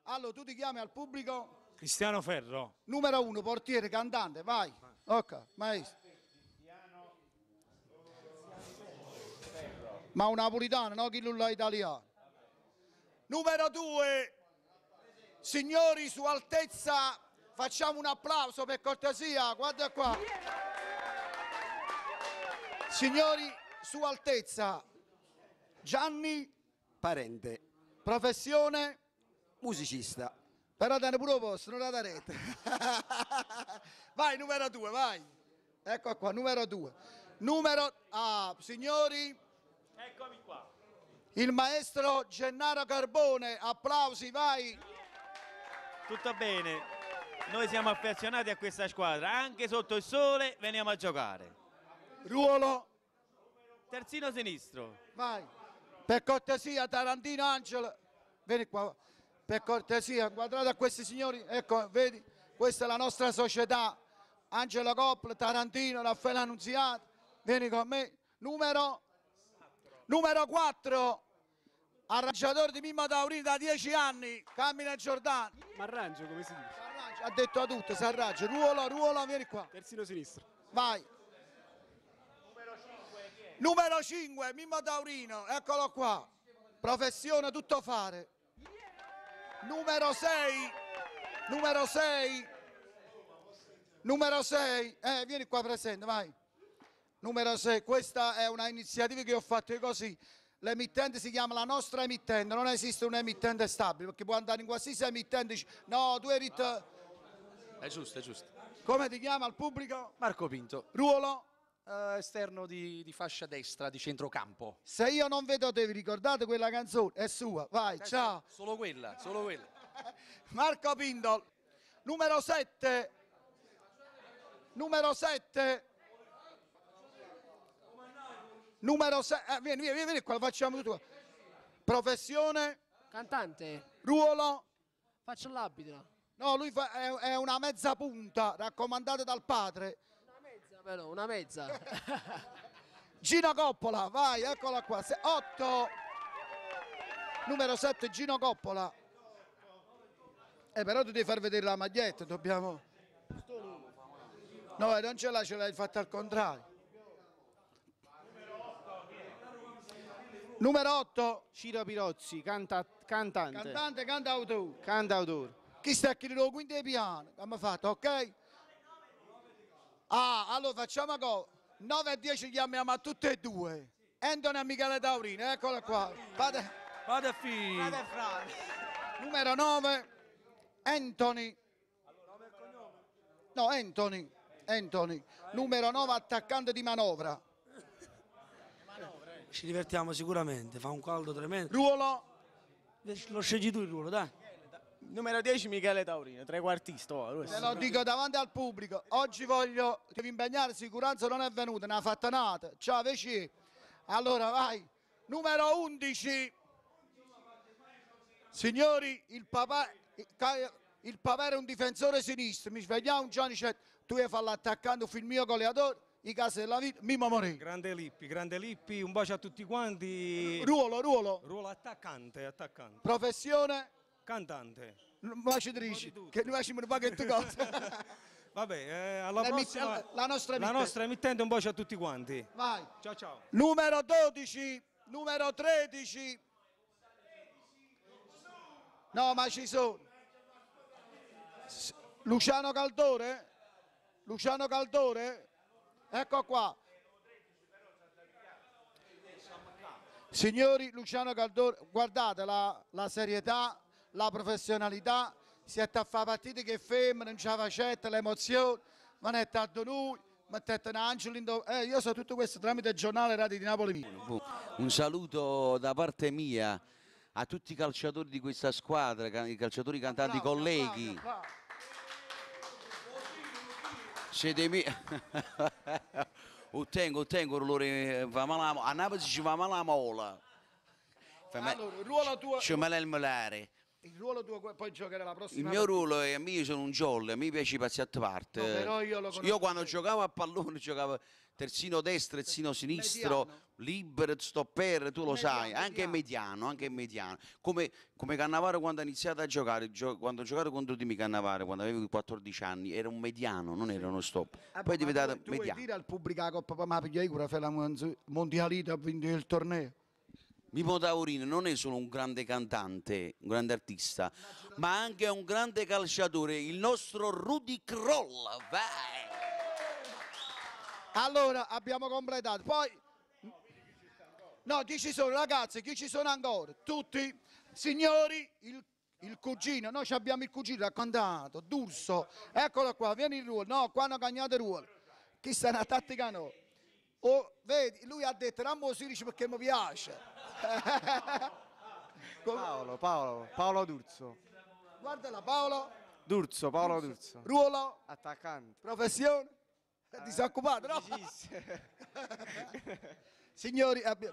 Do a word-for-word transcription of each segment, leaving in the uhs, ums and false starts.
Allora, tu ti chiami al pubblico? Cristiano Ferro. Numero uno, portiere, cantante, vai. Ok, maestro. Ma un napolitano, no? Chi non è italiano. Numero due, signori, su altezza, facciamo un applauso per cortesia, guarda qua. Signori, su altezza, Gianni Parente. Professione? Musicista. Però te ne pure posto, non la rete. Vai, numero due, vai. Ecco qua, numero due. Numero... Ah, signori... Eccomi qua. Il maestro Gennaro Carbone, applausi, vai. Tutto bene. Noi siamo affezionati a questa squadra. Anche sotto il sole veniamo a giocare. Ruolo... Terzino sinistro. Vai. Per cortesia, Tarantino Angelo, vieni qua. Per cortesia, guardate a questi signori, ecco, vedi, questa è la nostra società. Angelo Coppel, Tarantino, Raffaele Annunziato, vieni con me. Numero, numero quattro, arrangiatore di Mimmo Taurino da dieci anni, Cammina Giordano. Ma arrangio, come si dice? S'arrangia, ha detto a tutto, si arrangia. Ruolo, ruolo, vieni qua. Terzino sinistro. Vai. Numero cinque, Mimmo Taurino, eccolo qua. Professione tutto fare. Numero sei, numero sei, numero sei, eh, vieni qua presente, vai. Numero sei, questa è una iniziativa che ho fatto io così. L'emittente si chiama La Nostra Emittente, non esiste un emittente stabile, perché può andare in qualsiasi emittente e dice, no, tu eri... È giusto, è giusto. Come ti chiama al pubblico? Marco Pinto, Ruolo? eh, esterno di, di fascia destra, di centrocampo. Se io non vedo te, vi ricordate quella canzone? È sua, vai, ciao. Solo quella, solo quella. Marco Pindol, numero sette, numero sette, numero sette, eh, vieni, vieni, vieni qua, lo facciamo tutto. Professione, Cantante, ruolo, faccio l'abito. no, lui fa, è, è una mezza punta, raccomandata dal padre. Una mezza però, una mezza. Gino Coppola, vai, eccola qua, otto, numero sette, Gino Coppola. Eh, però tu devi far vedere la maglietta, dobbiamo... No, non ce l'hai, ce l'hai fatta al contrario. Numero otto. Ciro Pirozzi, canta, cantante. Cantante, cantautore. Cantautore. Chi sta qui lo quinto piano? Che abbiamo fatto, ok? Ah, allora facciamo cosa? nove e dieci chiamiamo a tutte e due. Antonio e Michele Taurino, eccolo qua. Fate, Vado a fi. fate frate. Numero nove. Anthony. No, Anthony. Anthony. Numero nove, attaccante di manovra. Ci divertiamo sicuramente, fa un caldo tremendo. Ruolo. Lo scegli tu il ruolo, dai. Numero dieci Michele Taurino, trequartista. Oh, Te lo dico davanti al pubblico. Oggi voglio devi impegnare, sicurezza non è venuta, ne ha fatta nata. Ciao, Veci. Allora, vai. Numero undici. Signori, il papà, il papà era un difensore sinistro. Mi svegliavo un giorno e dice, tu hai fatto l'attaccante, un film mio goleatore, i casi della vita, Mimmo Morì. Grande Lippi, grande Lippi, un bacio a tutti quanti. Ruolo, ruolo. Ruolo attaccante, attaccante. Professione. Cantante. Baciatrici, che noi facciamo un pacchetto di cose. Vabbè, eh, alla La prossima. emitt- la nostra La emittente. nostra emittente, un bacio a tutti quanti. Vai. Ciao ciao. Numero dodici, numero tredici. No, ma ci sono. S- Luciano Caldore? Luciano Caldore? Ecco qua. Signori, Luciano Caldore, guardate la, la serietà, la professionalità, siete a fare partite che fermano, non c'è facetta, l'emozione, ma non è tanto noi, mettete un angelo in do... eh, io so tutto questo tramite il giornale Radio di Napoli. Un saluto da parte mia a tutti i calciatori di questa squadra, i calciatori cantanti, Bravo, colleghi. bravo, bravo. Siete mi... Ottengo, ottengo, a Napoli ci fa male la mola. Allora, il ruolo tuo... Ci male il molare. il ruolo tuo poi giocare la Il prossima mio partita. ruolo è, a me io sono un jolly, a me piace i pazzi a parte. No, però io lo conosco Io quando bene. giocavo a pallone giocavo terzino destro, terzino sinistro, Mediano. libero, stopper, tu lo Mediano, sai, anche mediano. mediano, anche mediano. Come, come Cannavaro quando ha iniziato a giocare, gio- quando ho giocato contro di me Cannavaro, quando avevo quattordici anni, era un mediano, non era uno stop. Ah, Poi è ma diventato tu, tu vuoi mediano. dire al pubblico la Coppa ma piglia cura fai la mondialita, ha vinto il torneo. Mimo Taurino non è solo un grande cantante, un grande artista, ma anche un grande calciatore, il nostro Rudy Kroll. Vai! Allora abbiamo completato. Poi no, chi ci sono ragazzi, chi ci sono ancora? Tutti signori, il, il cugino, noi ci abbiamo il cugino raccontato, D'Urso, eccolo qua, vieni in ruolo. No, qua hanno cagnato il ruolo. Chi sta una tattica no? Oh, vedi, lui ha detto Rambo Sirici perché mi piace. Paolo, Paolo, Paolo D'Urso. Guardala Paolo, D'Urso, Paolo D'Urso. ruolo, Attaccante. professione, è disoccupato, no? Signori, abbiamo...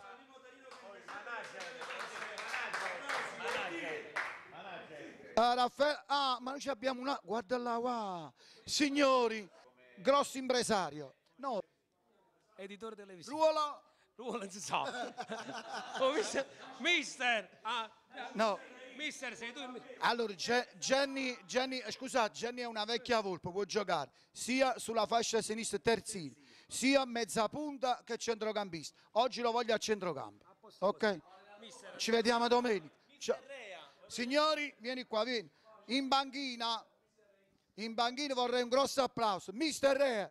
Ah, Raffaele, ah, ma noi ci abbiamo una... Guarda là, wow. Signori, grosso impresario. No, Editore televisivo. ruolo, Ruolo non si sa. Oh, mister, mister, ah, no. mister, sei tu il mi- Allora, Ge- Jenny, Jenny, eh, scusate, Jenny è una vecchia volpe, può giocare sia sulla fascia sinistra terzino, sia a mezza punta che centrocampista. Oggi lo voglio a centrocampo, ok? Ci vediamo domenica. Ciao. Signori, vieni qua, vieni. In banchina, in banchina vorrei un grosso applauso. Mister Rea.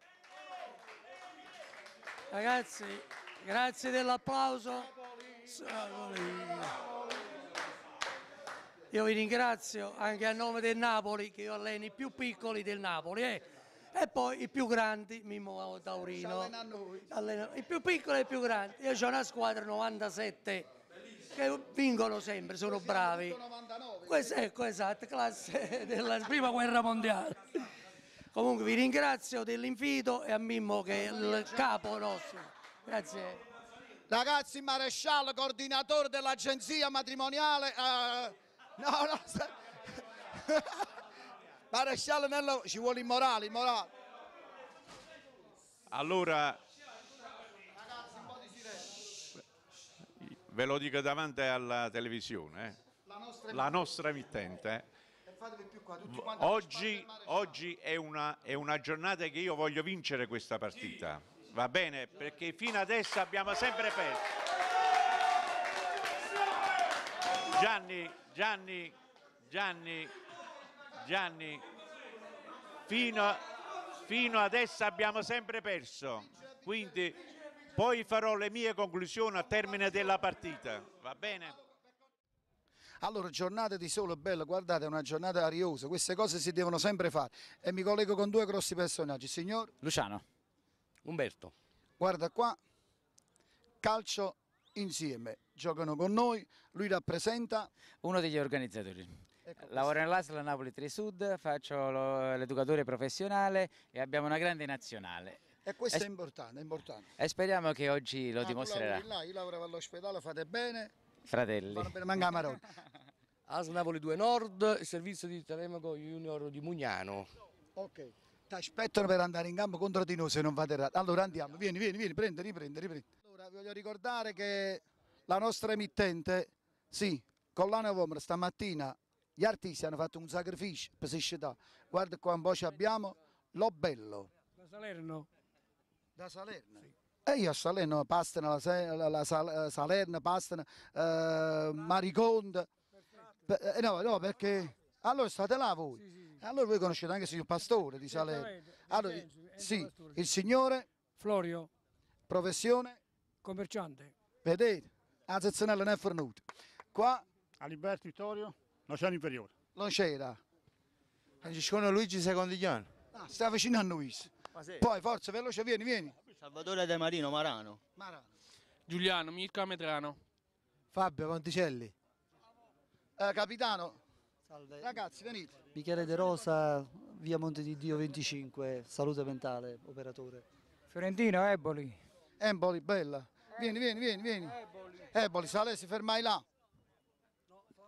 Ragazzi, grazie dell'applauso. Io vi ringrazio anche a nome del Napoli, che io alleno i più piccoli del Napoli, eh. E poi i più grandi, Mimmo Taurino. Allena a noi. Allena- I più piccoli e i più grandi. Io ho una squadra novantasette che vincono sempre, sono bravi. novantanove. Questo ecco, esatto, classe della prima guerra mondiale. Comunque vi ringrazio dell'invito e a Mimmo che è il capo nostro. Grazie. Ragazzi, maresciallo, coordinatore dell'agenzia matrimoniale. eh, no, no. sta- maresciallo, Nello, ci vuole il morale, il morale. Allora, ve lo dico davanti alla televisione, eh. La nostra La nostra emittente. eh. fatevi più qua, tutti quanti Oggi, oggi è, una, è una giornata che io voglio vincere questa partita, va bene? Perché fino adesso abbiamo sempre perso. Gianni, Gianni, Gianni, Gianni, fino, fino adesso abbiamo sempre perso, quindi poi farò le mie conclusioni a termine della partita, va bene? Allora, giornata di sole bella, guardate, è una giornata ariosa, queste cose si devono sempre fare. E mi collego con due grossi personaggi. Signor, Luciano. Umberto. guarda qua, calcio insieme, giocano con noi, lui rappresenta... Uno degli organizzatori. Ecco, Lavoro nell'A S L Napoli Tri Sud, faccio lo- l'educatore professionale e abbiamo una grande nazionale. E questo Es- è importante, è importante. E speriamo che oggi lo Ah, tu dimostrerà. lavori là, io lavoravo all'ospedale, fate bene, Fratelli. vanno bene, manca Marone. A S Napoli due Nord, il servizio di Telemaco Junior di Mugnano. Ok, ti aspettano per andare in campo contro di noi se non fate errato. Allora andiamo, vieni, vieni, vieni, prendi, riprendi, riprendi. Allora voglio ricordare che la nostra emittente, sì, Collana Vomera, stamattina gli artisti hanno fatto un sacrificio per società. Guarda qua un po' ci abbiamo Lo Bello. Da Salerno. Da Salerno? E io a Salerno, Pastena, la, Se- la- la Sal- Salerno, Pastena, eh, Mariconda. Pe- eh, no, no, perché allora state là voi. Allora voi conoscete anche il signor Pastore di Salerno. Allora, sì, il signore, Florio, professione, commerciante. vedete, la sezzonella non è fornuta. Qua Aliberto Vittorio, l'Oceano Inferiore. non c'era. Francescone Luigi Secondigliano. Ah, sta vicino a noi. Poi forza, veloce, vieni, vieni. Salvatore De Marino Marano. Marano. Giuliano, Mirko Medrano. Fabio Ponticelli. Eh, capitano, Salve. ragazzi, venite. Michele De Rosa, via Monte di Dio venticinque, salute mentale, operatore. Fiorentino, Eboli. Emboli, bella. Vieni, vieni, vieni, vieni. Eboli, sale, si fermai là.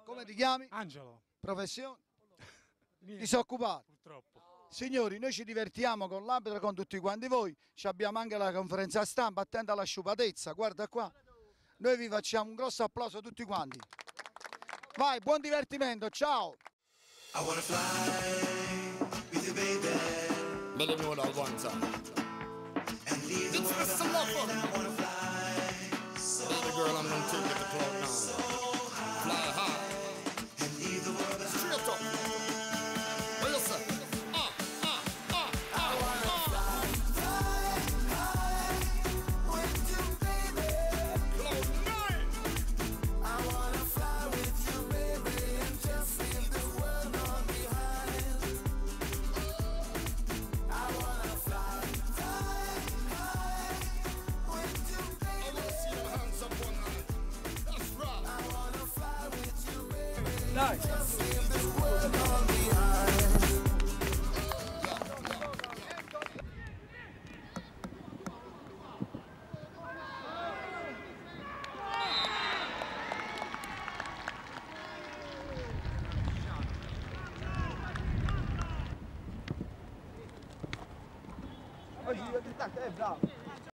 Come ti chiami? Angelo. Professione? Disoccupato? Purtroppo. Signori, noi ci divertiamo con l'arbitro, con tutti quanti voi, ci abbiamo anche la conferenza stampa, attenta alla sciupatezza, guarda qua. Noi vi facciamo un grosso applauso a tutti quanti. Vai, buon divertimento, ciao! I wanna fly with you, baby. Let them know that one time. And leave the world behind. I wanna fly so high. Girl, I'm gonna take you to the cloud now. So fly high and leave the world behind. Straight up. What you say? Ah, ah, ah, ah. I wanna fly, fly high with you, baby. Cloud nine. I wanna fly with you, baby, and just leave the world on behind. I wanna fly, fly high with you, baby. I wanna see your hands up one high. That's right. I wanna fly with you, baby. Dai. Just leave the world on behind. Oggi io ti stacco, eh bravo.